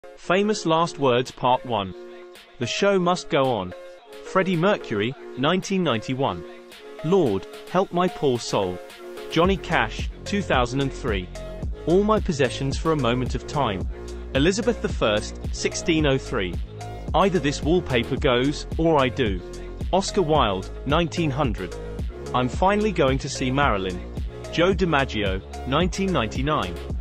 Famous Last Words Part 1. The Show Must Go On. Freddie Mercury, 1991. Lord, Help My Poor Soul. Johnny Cash, 2003. All My Possessions for a Moment of Time. Elizabeth I, 1603. Either This Wallpaper Goes, or I Do. Oscar Wilde, 1900. I'm Finally Going to See Marilyn. Joe DiMaggio, 1999.